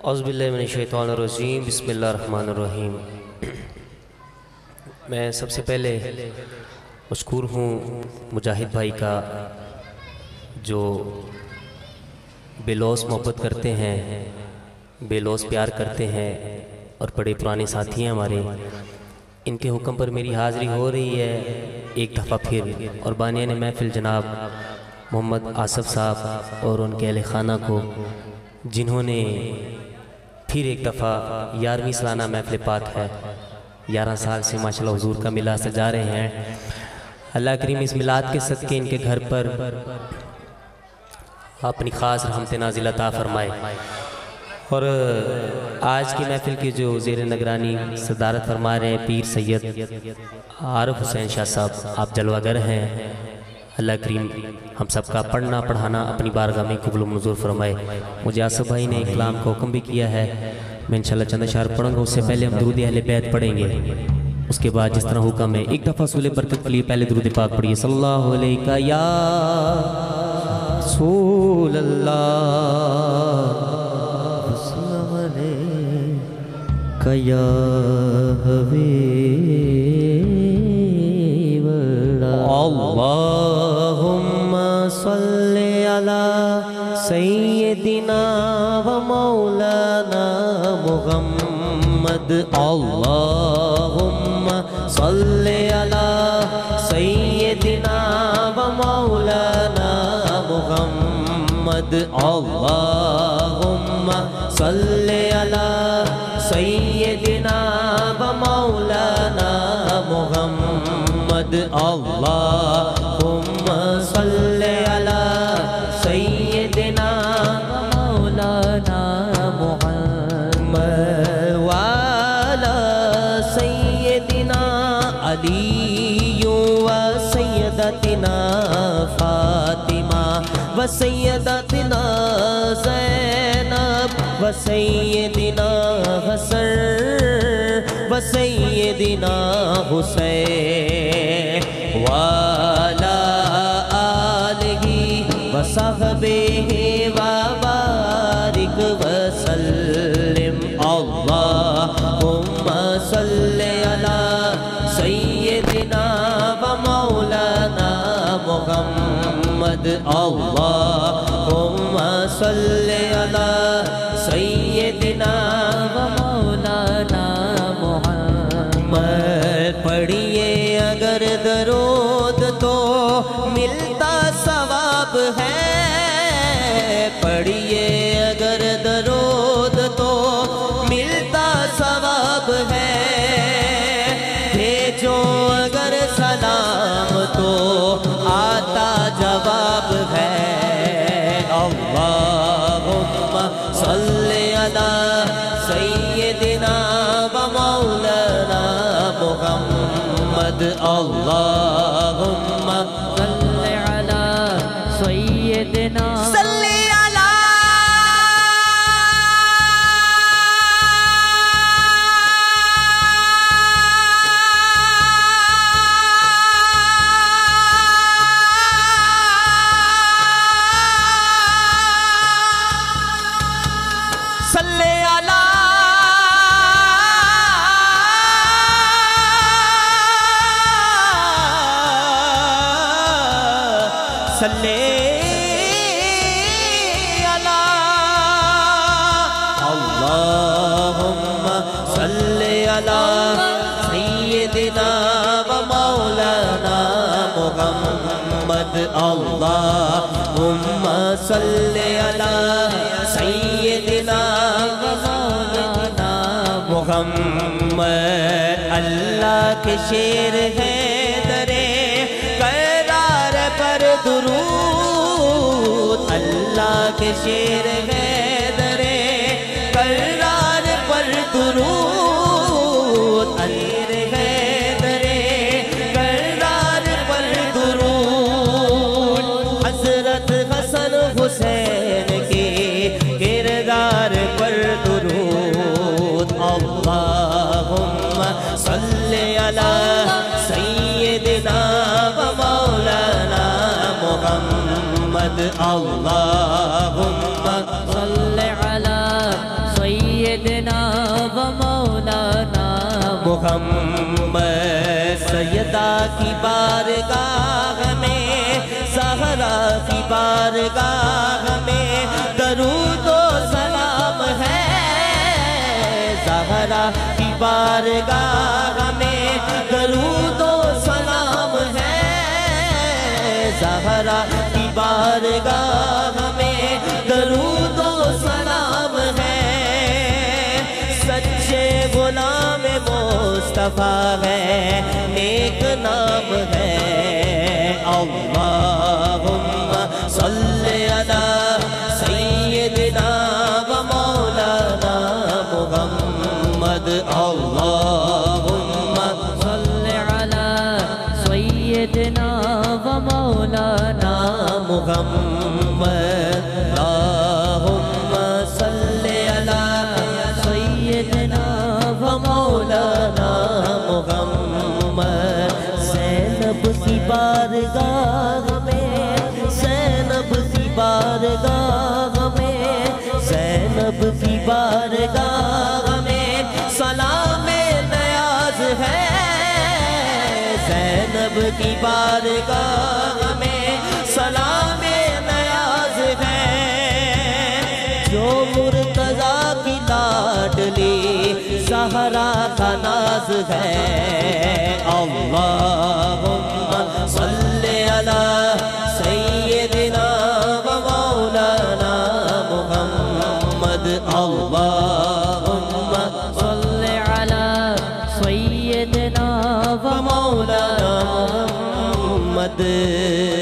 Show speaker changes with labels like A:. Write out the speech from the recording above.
A: اعوذ باللہ من الشیطان الرجیم، بسم اللہ الرحمن الرحیم۔ میں سب سے پہلے مشکور ہوں مجاہد بھائی کا، جو بے لوث محبت کرتے ہیں، بے لوث پیار کرتے ہیں اور بڑے پرانے ساتھی ہیں ہمارے۔ ان کے حکم پر میری حاضری ہو رہی ہے ایک دفعہ پھر، اور بانیان محفل جناب محمد آصف صاحب اور ان کے اہل خانہ کو، جنہوں نے پھر ایک دفعہ 11ویں سالانہ محفل پاک ہے، 11 سال سے ماشاءاللہ حضور کا میلاد سجا رہے ہیں۔ اللہ کریم اس میلاد کے صدقے ان کے گھر پر اپنی خاص رحمت نازل عطا فرمائے۔ اور آج کی محفل کی جو زیر نگرانی صدارت فرما رہے ہیں پیر سید عارف حسین شاہ صاحب، آپ جلوہ گر ہیں۔ اللہ کریم ہم سب کا پڑھنا پڑھانا اپنی بارگاہ میں قبول و منظور فرمائے۔ مجھے آصف بھائی نے کلام کا حکم بھی کیا ہے، میں انشاءاللہ چند اشعار پڑھوں گا، اس سے پہلے ہم درود اہل بیت پڑھیں گے۔ اس کے بعد جس طرح حکم ہے ایک دفعہ رسول برکت کے لیے پہلے درود پاک پڑھیے، صلی اللہ علیہ یا رسول اللہ،
B: السلام علیکہ یا حبیب اللہ،
A: اللہم صلی علی سیدنا و مولانا محمد، اللہم صلی علی سیدنا و مولانا محمد، اللہم صلی علی سیدنا و مولانا محمد، اللہم صلی علی سیدنا و مولانا محمد وعلی سیدنا علی و سیدتنا فاطمہ و سیدتنا زینب و سیدنا حسن و سیدنا حسین وعلی آلہ و صحبہ و بارک وسلم، اللہم صلی علی سیدنا و مولانا محمد، اللہم صلی علی سیدنا و مولانا محمد۔ پڑھیے اگر درود تو ملتا ثواب ہے، پڑھیے اگر درود تو ملتا ثواب ہے، بھیجو اگر سلام تو آتا جواب ہے، اللہم صلی علی سیدنا و مولانا محمد، اللہم صلی علی سیدنا صلی علی، اللہم صلی علی سیدنا و مولانا محمد، اللہم صلی علی سیدنا و مولانا محمد۔ اللہ کے شیر ہے درے قرار پر درود، اللہ کے شیر ہے درے قرار پر درود، امیر ہے درے قرار پر درود، حضرت حسن حسین کے کردار پر درود، اللہم صلی علی سیدنا و مولانا محمد، اللہم صلی علی सैयदा की बारगाह में, ज़हरा की बारगाह में दरूद व सलाम है। ज़हरा की बारगाह में दरूद व सलाम है। ज़हरा की बारगाह में दरूद व सलाम है। सच्चे गुलाम मुस्तफा है, नेक नाम है। अल्लाहुम्मा सल्ली अला सय्यिदिना व मौलाना मुहम्मद। अल्लाहुम्मा
B: सल्ली अला सय्यिदिना व मौलाना
A: मुहम्मद। अल्लाहुम्मा सल्ली अला सय्यिदिना व मौलाना मुहम्मद। ज़ैनब की बारगाह में, ज़ैनब की बारगाह में, ज़ैनब की बारगाह में सलाम नियाज़ है। ज़ैनब की बारगाह में सलाम नियाज़ है। जो मुर्तज़ा की लाडली ज़हरा का नाज है। अल्लाहुम्मा सल्ली अला सय्यिदिना व मौलाना मुहम्मद। अल्लाहुम्मा
B: सल्ली अला सय्यिदिना व
A: मौलाना मुहम्मद।